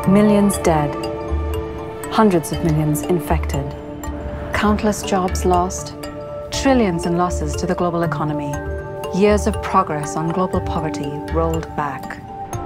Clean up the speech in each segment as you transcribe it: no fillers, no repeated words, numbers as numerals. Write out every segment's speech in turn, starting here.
Millions dead, hundreds of millions infected, countless jobs lost, trillions in losses to the global economy, years of progress on global poverty rolled back.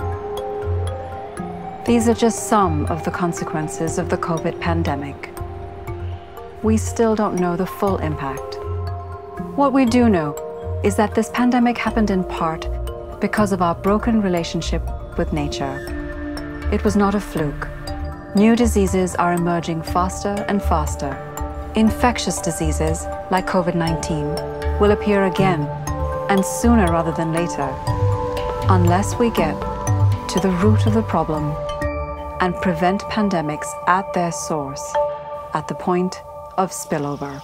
These are just some of the consequences of the COVID pandemic. We still don't know the full impact. What we do know is that this pandemic happened in part because of our broken relationship with nature. It was not a fluke. New diseases are emerging faster and faster. Infectious diseases, like COVID-19, will appear again, and sooner rather than later, unless we get to the root of the problem and prevent pandemics at their source, at the point of spillover.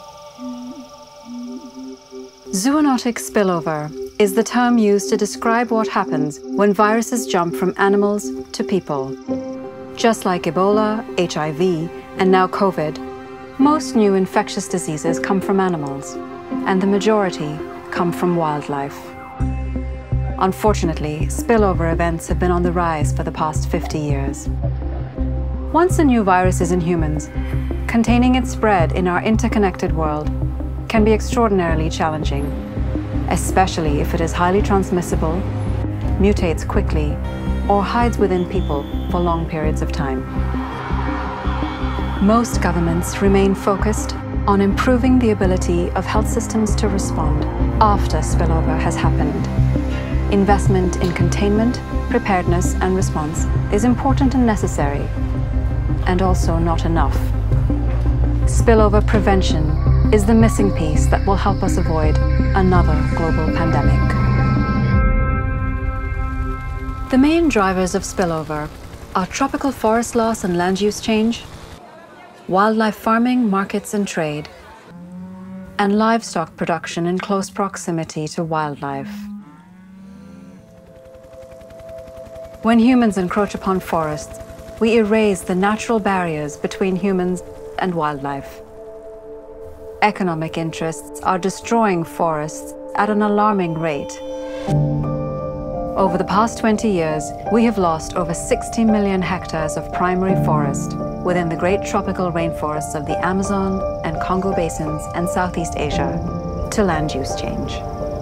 Zoonotic spillover is the term used to describe what happens when viruses jump from animals to people. Just like Ebola, HIV, and now COVID, most new infectious diseases come from animals, and the majority come from wildlife. Unfortunately, spillover events have been on the rise for the past 50 years. Once a new virus is in humans, containing its spread in our interconnected world can be extraordinarily challenging, especially if it is highly transmissible, mutates quickly, or hides within people for long periods of time. Most governments remain focused on improving the ability of health systems to respond after spillover has happened. Investment in containment, preparedness, and response is important and necessary, and also not enough. Spillover prevention is the missing piece that will help us avoid another global pandemic. The main drivers of spillover are tropical forest loss and land use change, wildlife farming, markets and trade, and livestock production in close proximity to wildlife. When humans encroach upon forests, we erase the natural barriers between humans and wildlife. Economic interests are destroying forests at an alarming rate. Over the past 20 years, we have lost over 60 million hectares of primary forest within the great tropical rainforests of the Amazon and Congo basins and Southeast Asia to land use change.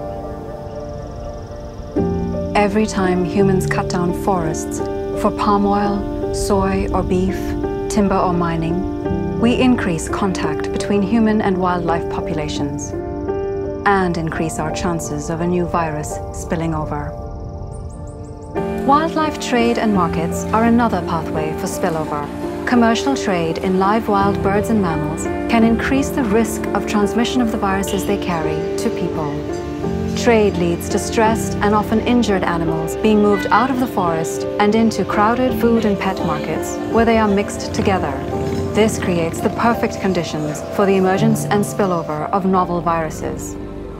Every time humans cut down forests for palm oil, soy or beef, timber or mining, we increase contact between human and wildlife populations and increase our chances of a new virus spilling over. Wildlife trade and markets are another pathway for spillover. Commercial trade in live wild birds and mammals can increase the risk of transmission of the viruses they carry to people. Trade leads to stressed and often injured animals being moved out of the forest and into crowded food and pet markets where they are mixed together. This creates the perfect conditions for the emergence and spillover of novel viruses.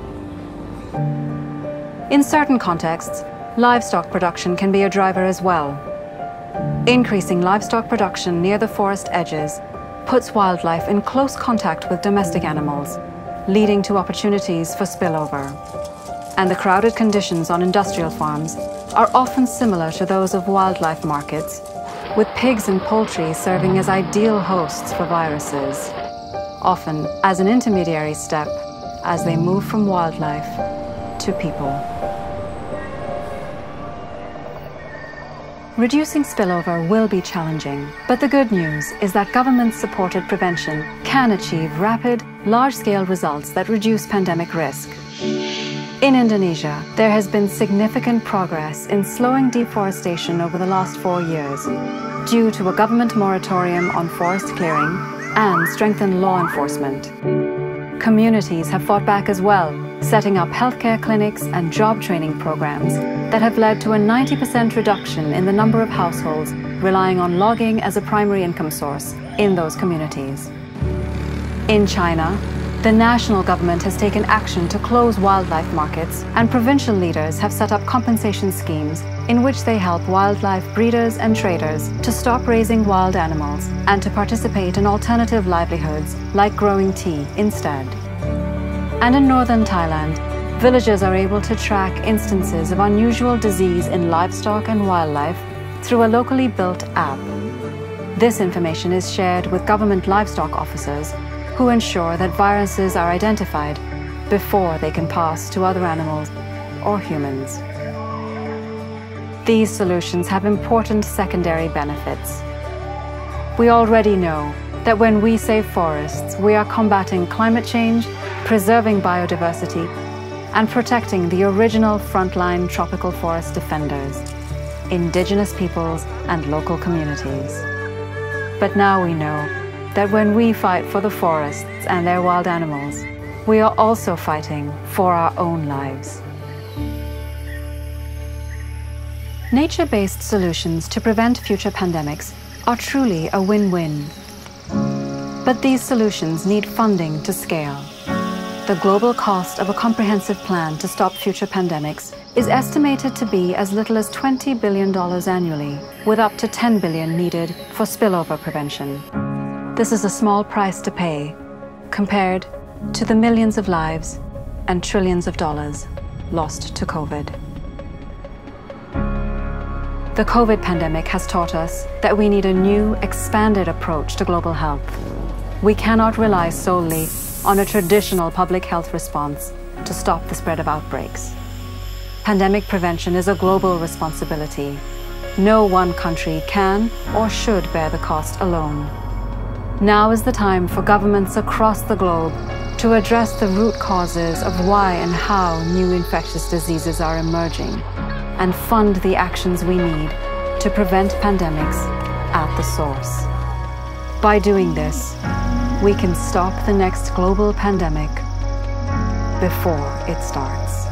In certain contexts, livestock production can be a driver as well. Increasing livestock production near the forest edges puts wildlife in close contact with domestic animals, leading to opportunities for spillover. And the crowded conditions on industrial farms are often similar to those of wildlife markets, with pigs and poultry serving as ideal hosts for viruses, often as an intermediary step as they move from wildlife to people. Reducing spillover will be challenging, but the good news is that government-supported prevention can achieve rapid, large-scale results that reduce pandemic risk. In Indonesia, there has been significant progress in slowing deforestation over the last 4 years due to a government moratorium on forest clearing and strengthened law enforcement. Communities have fought back as well, setting up healthcare clinics and job training programs that have led to a 90% reduction in the number of households relying on logging as a primary income source in those communities. In China, the national government has taken action to close wildlife markets, and provincial leaders have set up compensation schemes in which they help wildlife breeders and traders to stop raising wild animals and to participate in alternative livelihoods like growing tea instead. And in northern Thailand, villagers are able to track instances of unusual disease in livestock and wildlife through a locally built app. This information is shared with government livestock officers who ensure that viruses are identified before they can pass to other animals or humans. These solutions have important secondary benefits. We already know that when we save forests, we are combating climate change, preserving biodiversity, and protecting the original frontline tropical forest defenders, Indigenous peoples and local communities. But now we know that when we fight for the forests and their wild animals, we are also fighting for our own lives. Nature-based solutions to prevent future pandemics are truly a win-win. But these solutions need funding to scale. The global cost of a comprehensive plan to stop future pandemics is estimated to be as little as $20 billion annually, with up to $10 billion needed for spillover prevention. This is a small price to pay compared to the millions of lives and trillions of dollars lost to COVID. The COVID pandemic has taught us that we need a new, expanded approach to global health. We cannot rely solely on a traditional public health response to stop the spread of outbreaks. Pandemic prevention is a global responsibility. No one country can or should bear the cost alone. Now is the time for governments across the globe to address the root causes of why and how new infectious diseases are emerging, and fund the actions we need to prevent pandemics at the source. By doing this, we can stop the next global pandemic before it starts.